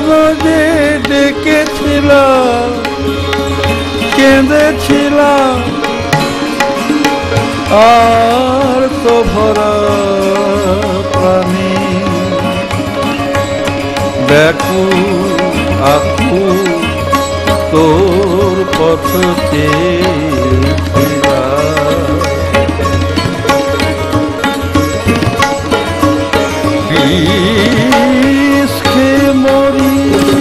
কেন যে ডেকেছিলাম, কেঁদেছিলাম, আর তো ভরা প্রাণী ব্যাকুল আকুল তোর পথ চেয়ে মরি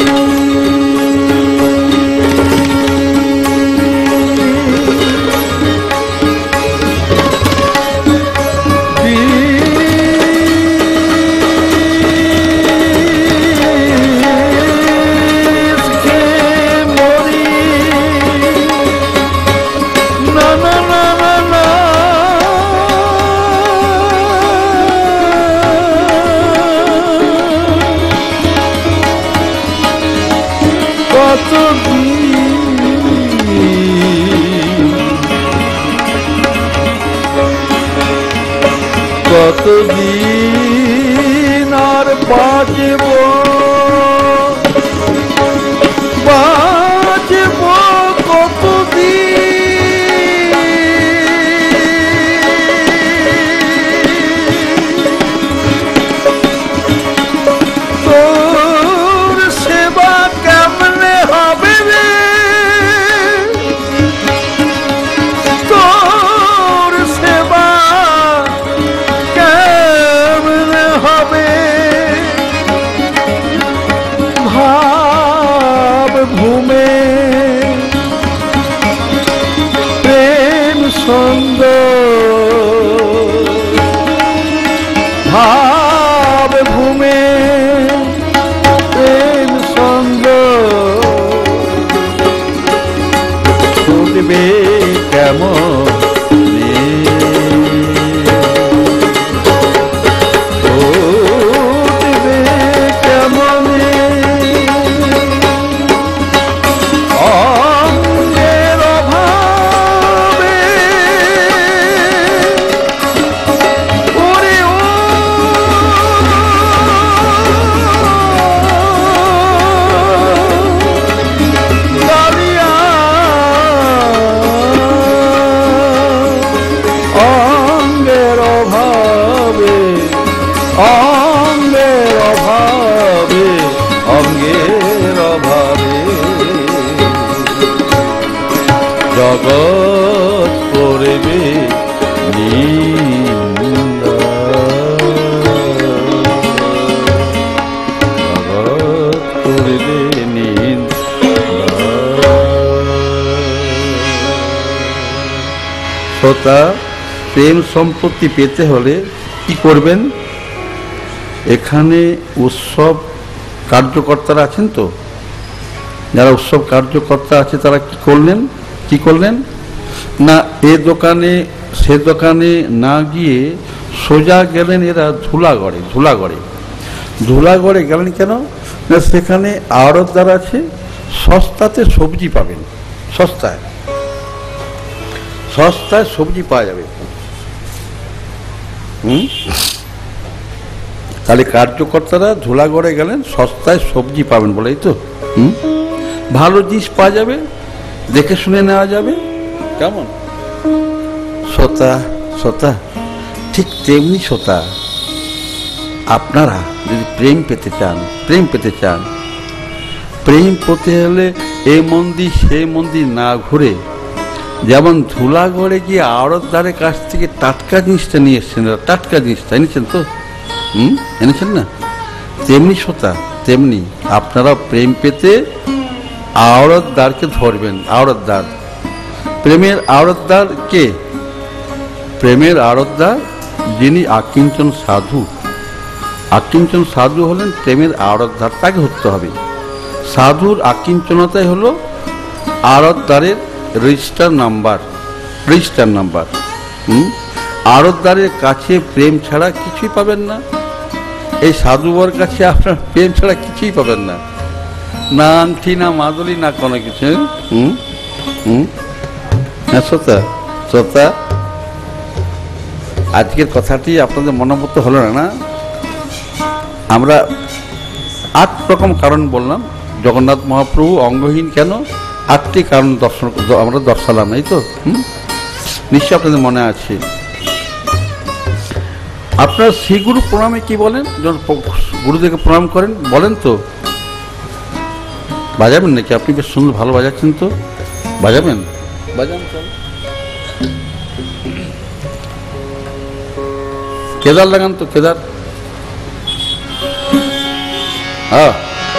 কতদিন আর বাঁচব, বাঁচব কতদিন, তোর সেবা কেমনে হবে রে, তোর সেবা ভাব ভূমে প্রেম সুন্দর, ভাব ভূমে প্রেম সুন্দর, শুনবে কেমন জগৎ করবে নিন্দা, জগৎ করবে নিন্দা। শ্রোতা, প্রেম সম্পত্তি পেতে হলে কি করবেন? এখানে উৎসব কার্যকর্তারা আছেন তো, যারা উৎসব কার্যকর্তা আছে তারা কি করলেন না, এ দোকানে সে দোকানে না গিয়ে সোজা গেলেন এরা ধুলাগড়ে গেলেন। কেন না, সেখানে আড়তদার আছে, সস্তাতে সবজি পাবেন, সস্তায় সবজি পাওয়া যাবে। তাহলে কার্যকর্তারা ধুলাগড়ে গেলেন, সস্তায় সবজি পাবেন বলেই তো, ভালো জিনিস পাওয়া যাবে, দেখে শুনে নেওয়া যাবে। কেমন শ্রোতা, ঠিক তেমনি শ্রোতা, আপনারা যদি প্রেম পেতে চান, প্রেম পেতে হলে এই মন্দির সেই মন্দির না ঘুরে, যেমন ধুলাগড়ে গিয়ে আড়তদারের কাছ থেকে টাটকা জিনিসটা নিয়ে এসছেন, টাটকা জিনিসটা এনেছেন তো, এনেছেন না, তেমনি শ্রোতা, তেমনি আপনারা প্রেম পেতে আড়তদারকে ধরবেন। আড়তদার, প্রেমের আড়তদার কে? প্রেমের আড়তদার যিনি আকিঞ্চন সাধু। আকিঞ্চন সাধু হলেন প্রেমের আড়তদার, তাকে ধরতে হবে। সাধুর আকিঞ্চনতাই হলো আড়তদারের রেজিস্টার নাম্বার। আড়তদারের কাছে প্রেম ছাড়া কিছুই পাবেন না। এই সাধুবর কাছে আপনার প্রেম ছাড়া কিছুই পাবেন না, না আংটি, না মাদুলি, না কোনো কিছু। শ্রোতা, আজকের কথাটি আপনাদের মনোমত হলো না? আমরা 8 রকম কারণ বললাম। জগন্নাথ মহাপ্রভু অঙ্গহীন কেন, 8টি কারণ আমরা দর্শালাম, এই তো। নিশ্চয় আপনাদের মনে আছে। আপনার শ্রী গুরু প্রণামে কি বলেন? যখন গুরুদেবকে প্রণাম করেন বলেন তো? বাজাবেন নাকি? আপনি বেশ সুন্দর ভালো বাজাচ্ছেন তো, বাজাবেন? বাজান চল। কেদার লাগান তো, কেদার। হ্যাঁ,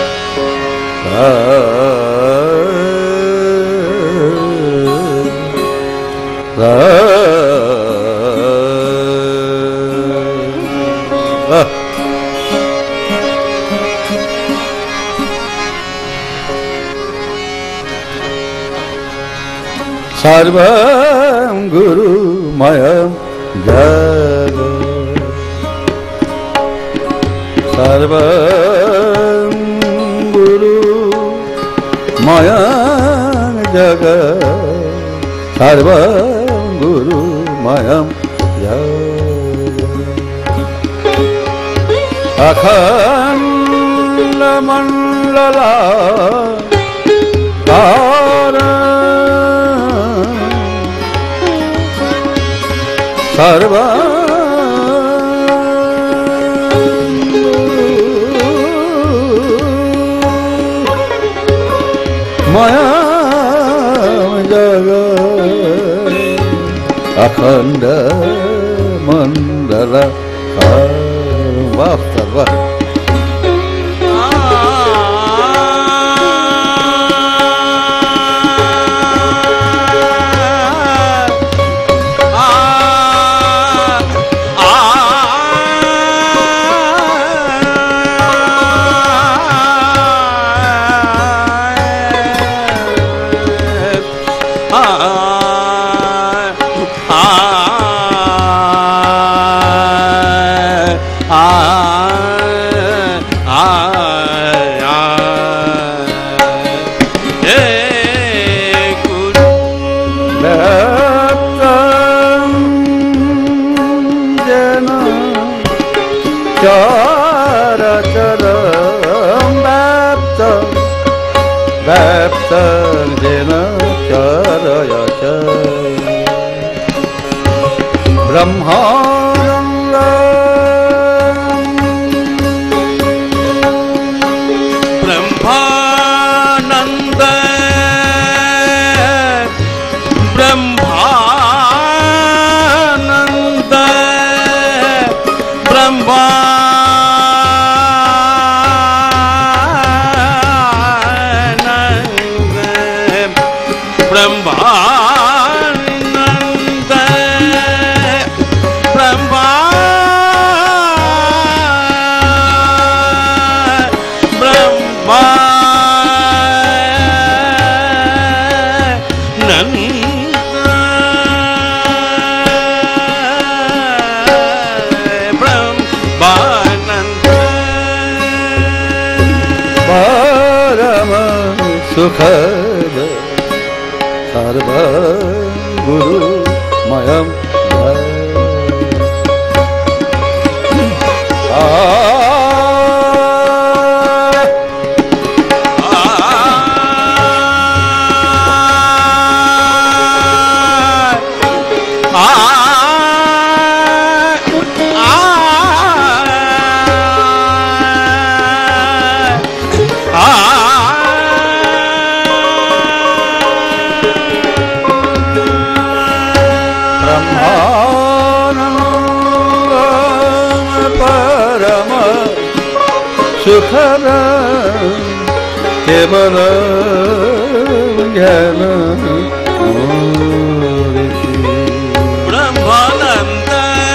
सर्वं गुरुमयं जगत्, सर्वं गुरुमयं जगत्, सर्वं गुरुमयं जगत्। अखण्डमण्डलाकारं सर्वं गुरुमयं जगत्, अखण्डमण्डलाकारं। वाह वाह। सुखद सर्वं गुरुमयं सुखद केवल ज्ञान ब्रह्मानंद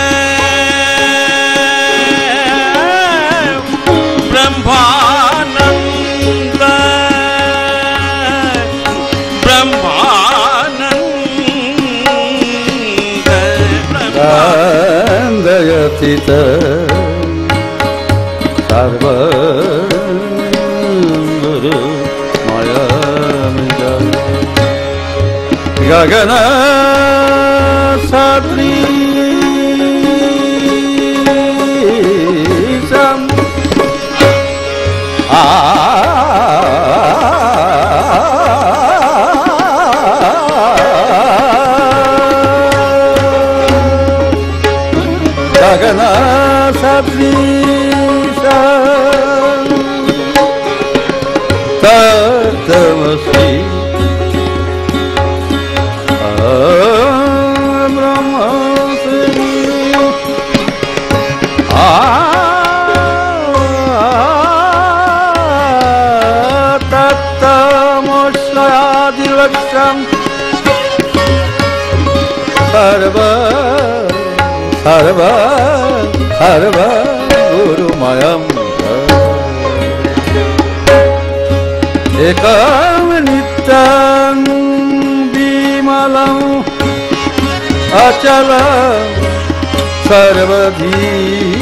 ब्रह्मानंद ब्रह्मानंद ब्रह्मानंदयतित गगन सदृशम् तत्त्वमसि तत्त्वमस्यादिलक्ष्यम् सर्व सर्व सर्व गुरुमयम् एकं नित्यं विमलं अचलं सर्वधी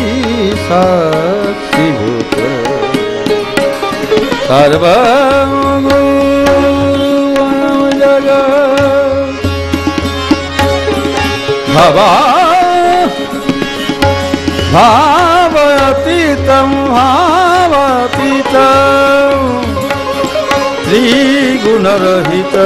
साक्षीभूत सर्वं गुरुमयं जगत् भावतीतं भावतीतं त्रिगुणरहित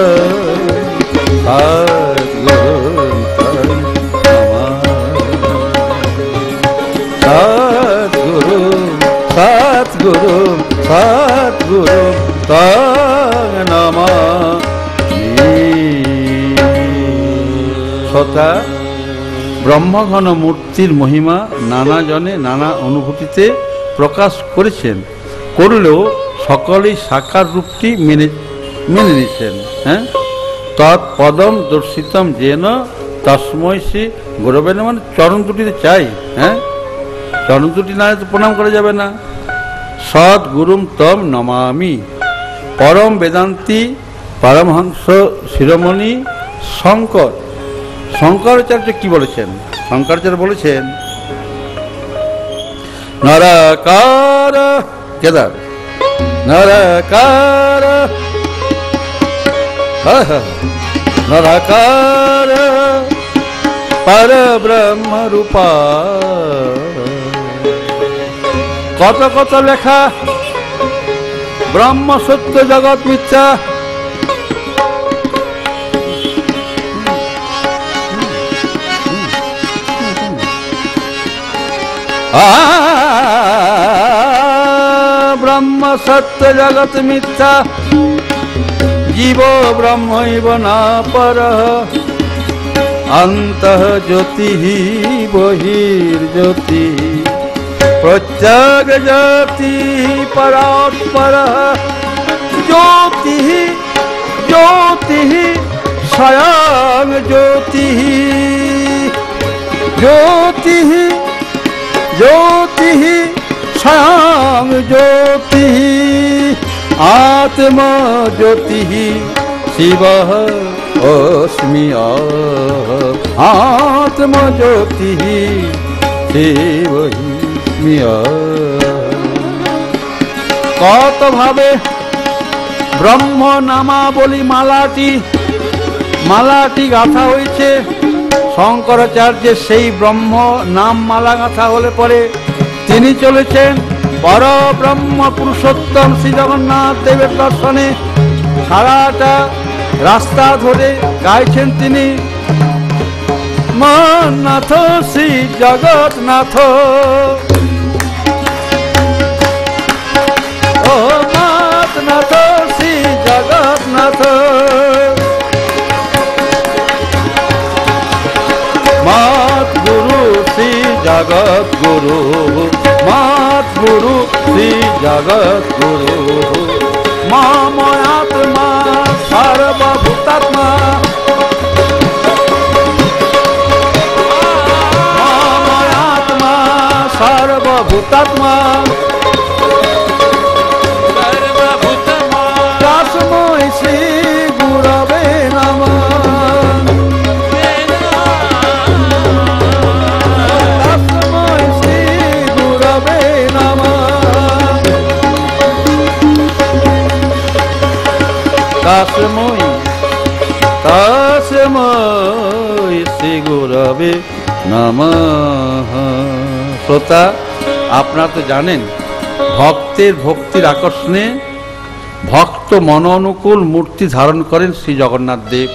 सद्गुरु सद्गुरु सद्गुरु तं नमामि। শ্রোতা, ব্রহ্মঘন মূর্তির মহিমা নানা জনে নানা অনুভূতিতে প্রকাশ করেছেন, করলেও সকলেই সাকার রূপটি মেনে নিয়েছেন। হ্যাঁ, তৎপদম দর্শিতম যেন তস্মৈ শ্রী গুরবে নমঃ, মানে চরণ দুটিতে চাই। হ্যাঁ, চরণ দুটি না তো প্রণাম করা যাবে না। সদ্গুরুম তম নমামি। পরম বেদান্তি পরমহংস শিরোমণি শঙ্করাচার্য কি বলেছেন? শঙ্করাচার্য বলেছেন, নরকার কেদার নরকার নরকার পরব্রহ্ম রূপা। কত কত লেখা, ব্রহ্ম সত্য জগৎ মিথ্যা। ব্রহ্ম সত্য জগৎ মিথ্যা, জীব ব্রহ্মৈব না পরঃ, অন্তঃ জ্যোতিঃ বহির্জ্যোতি, প্রত্যগ জ্যোতি পরাৎপরঃ, জ্যোতিঃ জ্যোতিঃ স্বয়ং জ্যোতিঃ, জ্যোতিঃ জ্যোতিঃ স্বয়ং জ্যোতিঃ, आत्मा ज्योतिः शिवः अस्मि आत्मा ज्योतिः शिवस्मि। কত ভাবে ব্রহ্ম নামাবলী মালাটি গাঁথা হয়েছে। শঙ্করাচার্যের সেই ব্রহ্ম নাম মালা গাঁথা হলে পরে তিনি চলেছেন পরব্রহ্ম পুরুষোত্তম শ্রী জগন্নাথ দেবের দর্শনে। সারাটা রাস্তা ধরে গাইছেন তিনি, মন্নাথ শ্রী জগন্নাথ, ও নাথ শ্রী জগন্নাথ, মাত গুরু শ্রী জগৎ গুরু, মাত গুরু শ্রী জগৎ গুরু, মাময়াত্মা সর্বভূতাত্মা, মাময়াত্মা সর্বভূতাত্মা, তস্मै শ্রী গুরবে নমঃ। তস্मै শ্রী গুরবে নমঃ। শ্রোতা, আপনারা তো জানেন, ভক্তির আকর্ষণে ভক্ত মন অনুকূল মূর্তি ধারণ করেন শ্রী জগন্নাথ দেব।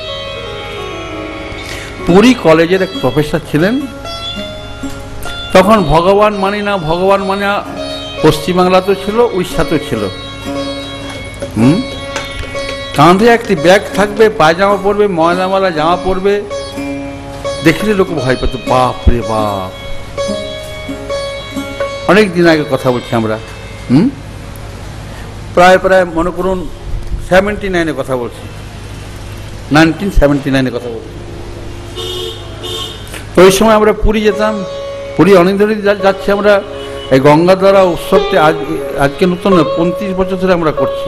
পুরী কলেজের এক প্রফেসর ছিলেন। তখন ভগবান মানি না পশ্চিমবাংলাতেও ছিল, উড়িষ্যাতেও ছিল। কাঁধে একটি ব্যাগ থাকবে, পায়জামা পরবে, ময়লামালা জামা পরবে, দেখলে লোক ভয় পেত, বাপ রে বাপ। অনেক দিন আগে কথা বলছি আমরা, প্রায় মনে করুন 79-এ কথা বলছি, 1979-এ কথা বলছি। তো ওই সময় আমরা পুরী যেতাম, পুরী অনেক ধরে যাচ্ছি আমরা। এই গঙ্গাধারা উৎসবটি আজকে নতুন 35 বছর ধরে আমরা করছি।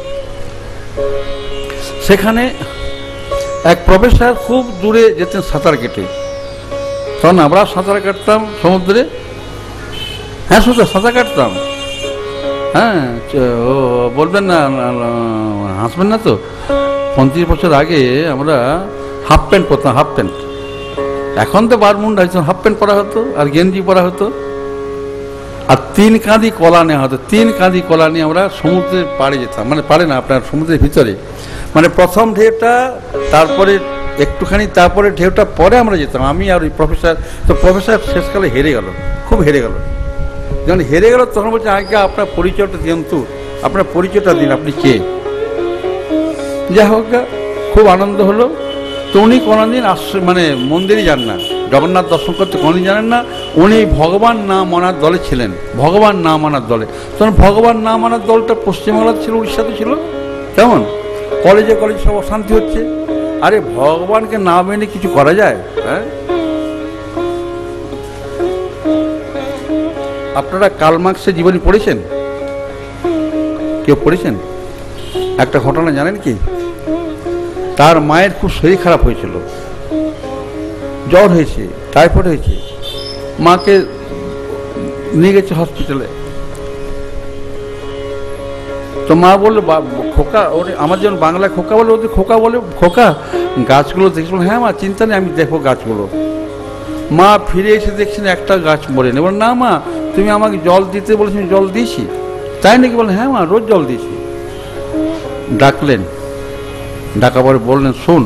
সেখানে এক প্রফেসর খুব দূরে যেতেন সাঁতার কেটে, তখন আমরা সাঁতার কাটতাম সমুদ্রে। হ্যাঁ সাঁতার কাটতাম। হ্যাঁ, ও বলবেন না, হাসবেন না তো। 35 বছর আগে আমরা হাফ প্যান্ট পরতাম, হাফ প্যান্ট। এখন তো বারমুন্ডা, হাফ প্যান্ট পরা হতো আর গেঞ্জি পরা হতো, আর 3 কাঁধি কলা নেওয়া হতো। 3 কাঁধি কলা নিয়ে আমরা সমুদ্রের পাড়ে যেতাম, মানে পাড়ে না, আপনার সমুদ্রের ভিতরে, মানে প্রথম ঢেউটা, তারপরে একটুখানি, তারপরে ঢেউটা, পরে আমরা যেতাম আমি আর ওই প্রফেসর। তো প্রফেসর শেষকালে হেরে গেল, খুব হেরে গেল। যখন হেরে গেল তখন বলছে, আগে আপনার পরিচয়টা দিন তো, আপনার পরিচয়টা দিন, আপনি কে। যাই হোক, খুব আনন্দ হলো। তো উনি কোনোদিন মানে মন্দিরে যান না, জগন্নাথ দর্শন করতে কোনোদিন জানেন না। উনি ভগবান না মানার দলে ছিলেন, ভগবান না মানার দলে। তখন ভগবান না মানার দলটা পশ্চিমবাংলা ছিল, উড়িষ্যাতে ছিল। কেমন কলেজে সব অশান্তি হচ্ছে। আরে ভগবানকে না মেনে কিছু করা যায়? হ্যাঁ, আপনারা কার্ল মার্কসের জীবনী পড়েছেন? কেউ পড়েছেন? একটা ঘটনা জানেন কি? তার মায়ের খুব শরীর খারাপ হয়েছিল, জ্বর হয়েছে, টাইফয়েড হয়েছে। মাকে নিয়ে গেছে হসপিটালে। তো মা বললো, খোকা, আমার যেমন বাংলায় খোকা বলে, ওদের খোকা বলে, খোকা গাছগুলো দেখছিল। হ্যাঁ মা, চিন্তা নেই, আমি দেখবো গাছগুলো। মা ফিরে এসে দেখছেন একটা গাছ মরে নেই। বল, না মা, তুমি আমাকে জল দিতে বলেছি, জল দিয়েছি। তাই নাকি? বলেন, হ্যাঁ মা, রোজ জল দিয়েছি। ডাকলেন, ডাকা পরে বললেন, শোন,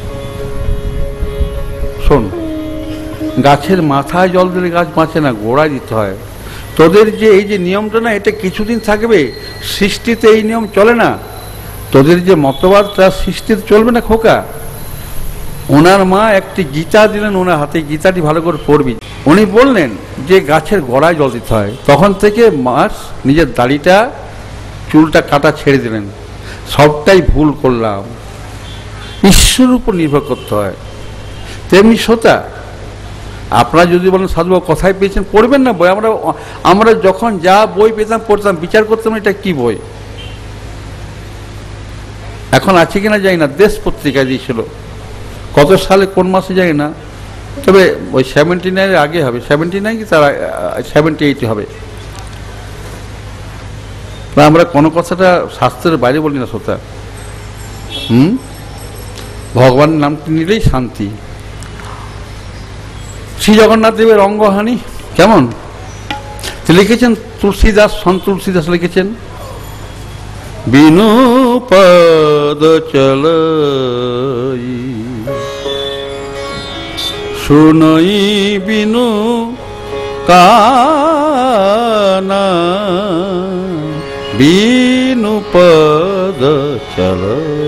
গাছের মাথায় জল দিলে গাছ বাঁচে না, গোড়ায় দিতে হয়। তোদের যে এই যে নিয়মটা না, এটা কিছুদিন থাকবে, সৃষ্টিতে এই নিয়ম চলে না। তোদের যে মতবাদ, তার সৃষ্টিতে চলবে না খোকা। ওনার মা একটি গীতা দিলেন ওনার হাতে, গীতাটি ভালো করে পড়বি। উনি বললেন যে গাছের গোড়ায় জল দিতে হয়। তখন থেকে মাস নিজের দাড়িটা, চুলটা কাটা ছেড়ে দিলেন। সবটাই ভুল করলাম, ঈশ্বরের উপর নির্ভর করতে হয়। তেমনি শ্রোতা, আপনারা যদি বলেন সাধুবাবু কোথায় পেয়েছেন, পড়বেন না বই। আমরা যখন যা বই পেতাম পড়তাম, বিচার করতাম এটা কি বই। এখন আছে কিনা জানি না, দেশ পত্রিকা দিয়েছিল, কত সালে কোন মাসে জানি না, তবে ওই 79-এর আগে হবে, 79 কি তার 78 হবে। আমরা কোনো কথাটা শাস্ত্রের বাইরে বলি না শ্রোতা। ভগবানের নামটি নিলেই শান্তি। শ্রী জগন্নাথ দেবের অঙ্গহানি কেমন লিখেছেন তুলসীদাস, সন্ত তুলসীদাস লিখেছেন, বিনু পদ চলাই শুনই বিনু কানা, বিনু পদ চল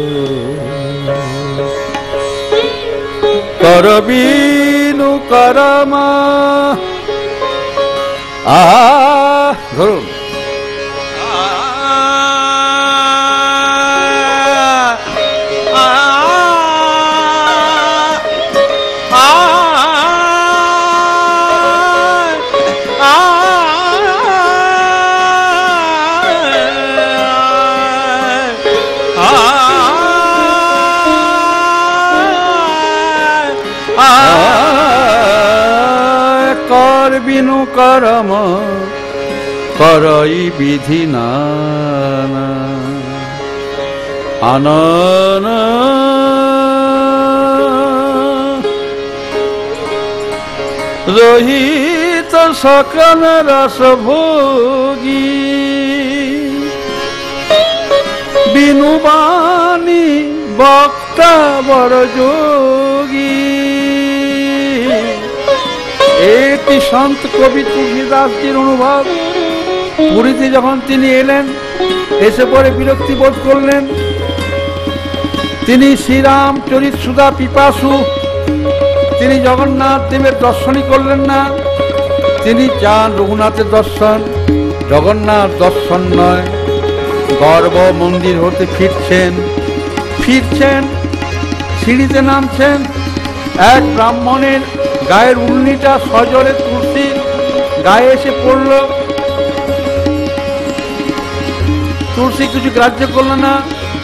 কর বিনু করমা। ধরুন, কর বিনু করম করই বিধি নানা, আনন রহিত সকল রস ভোগী, বিনু বাণী বক্তা বড় যোগী। এটি সন্ত কবি তুলসীদাসজির অনুভব। পুরীতে যখন তিনি এলেন, এসে পরে বিরক্তি বোধ করলেন। তিনি শ্রীরাম চরিত সুধা পিপাসু, তিনি জগন্নাথ দেবের দর্শনই করলেন না। তিনি চান রঘুনাথের দর্শন, জগন্নাথ দর্শন নয়। গর্ব মন্দির হতে ফিরছেন, সিঁড়িতে নামছেন। এক ব্রাহ্মণের গায়ের উল্লিটা সজোরে তুলসী গায়ে এসে পড়ল। তুলসী কিছু গ্রাহ্য করল না,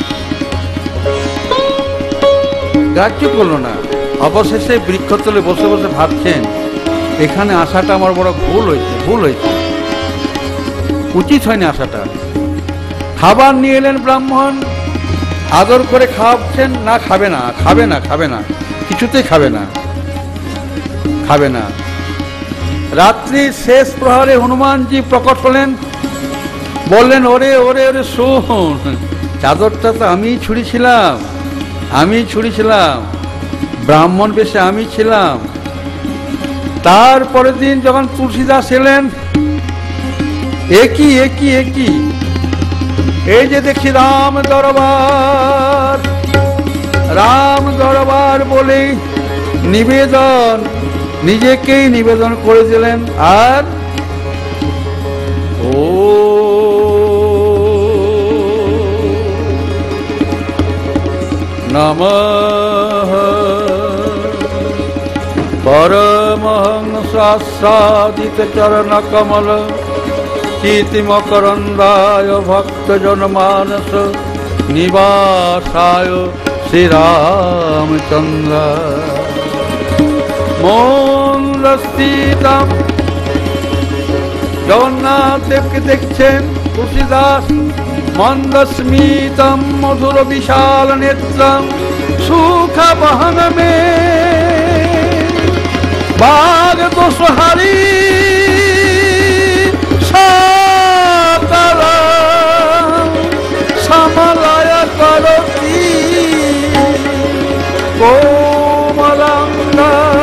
অবশেষে বৃক্ষতলে বসে বসে ভাবছেন, এখানে আসাটা আমার বড় ভুল হয়েছে, উচিত হয়নি আসাটা। খাবার নিয়ে এলেন ব্রাহ্মণ, আদর করে খাওয়াচ্ছেন। না, খাবে না, কিছুতেই খাবে না। রাত্রির শেষ প্রহরে হনুমানজি প্রকট হলেন, বললেন, ওরে ওরে ওরে শোন, চাদরটা তো আমি ছুঁড়েছিলাম, ব্রাহ্মণ বেশে আমি ছিলাম। তারপরের দিন যখন তুলসীদাস এলেন, একই এই যে দেখি রাম দরবার বলে নিজেকেই নিবেদন করে দিলেন। আর ও নমঃ পরমহংসাস্বাদিত চরণ কমল চিতি মকরন্দায় ভক্ত জনমানস নিবাসায় শ্রীরামচন্দ্র মন্দস্তিতম। জগন্নাথ দেবকে দেখছেন তুলসীদাস, মন্দস্মিতম মধুর বিশাল নেত্রম সুখ বহন মে বাগ দোষহারি সমলয় করতি কোমলাঙ্গ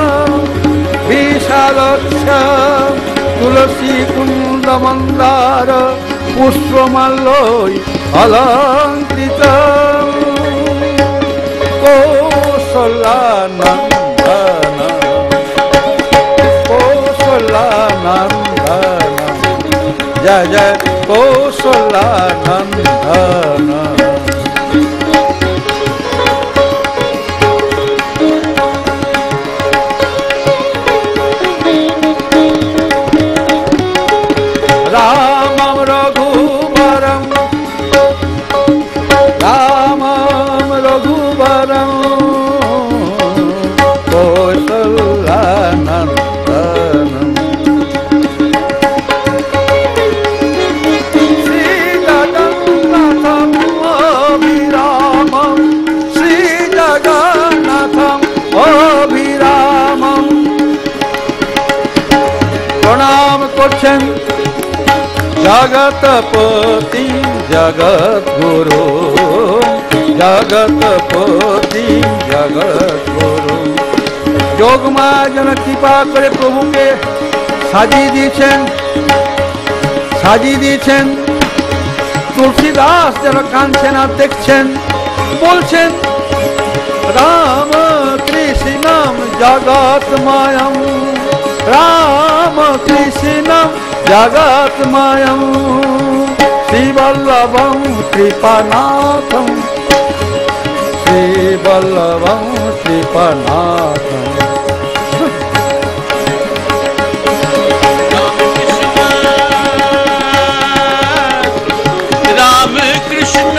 বিশালক্ষ তুলসী কুন্দ মন্দার পুষ্পমাল্যই অলঙ্কৃত কৌশলানন্দন জয় জয় কৌশলানন্দন। রামম রঘুবরম কৌশলানন্দন। প্রণাম করছেন জগৎপতি জগৎগুরু, জগৎপতি জগৎগুরু। যোগমা যেন কৃপা করে প্রভুকে সাজিয়ে দিয়েছেন। তুলসীদাস যেন কাঁদছেন আর দেখছেন, বলছেন রাম কৃষ্ণম জগৎময়ম, রাম কৃষ্ণম জগৎময়ম শ্রীবল্লভম কৃপানাথম, শ্রীবল্লভম কৃপানাথম। राम कृष्ण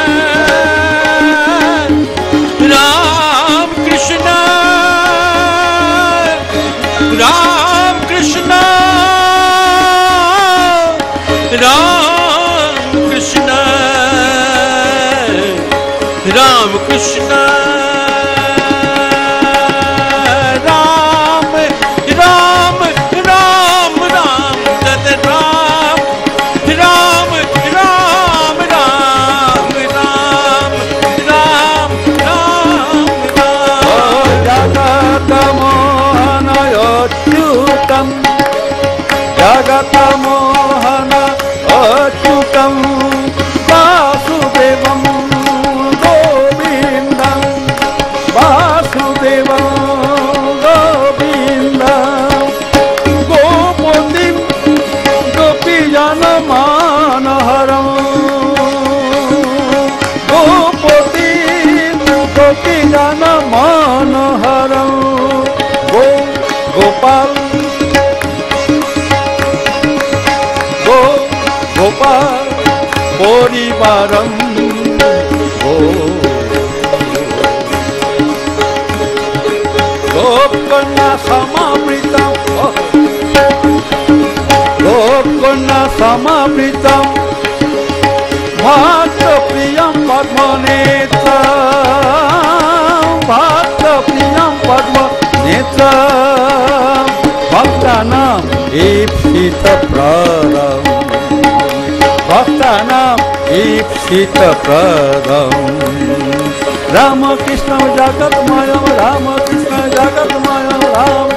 राम कृष्ण राम कृष्ण राम कृष्ण राम कृष्ण राम राम राम राम तद राम राम राम राम राम राम राम जगत मोहन अच्युतम, जगत मोहन अच्युतम नेत्रं भक्तप्रियं पद्मनेत्रं भक्तानाम् ईप्सितप्रदम् भक्तानाम् ईप्सितप्रदम् रामकृष्ण जगत्मयं रामकृष्ण जगत्मयं राम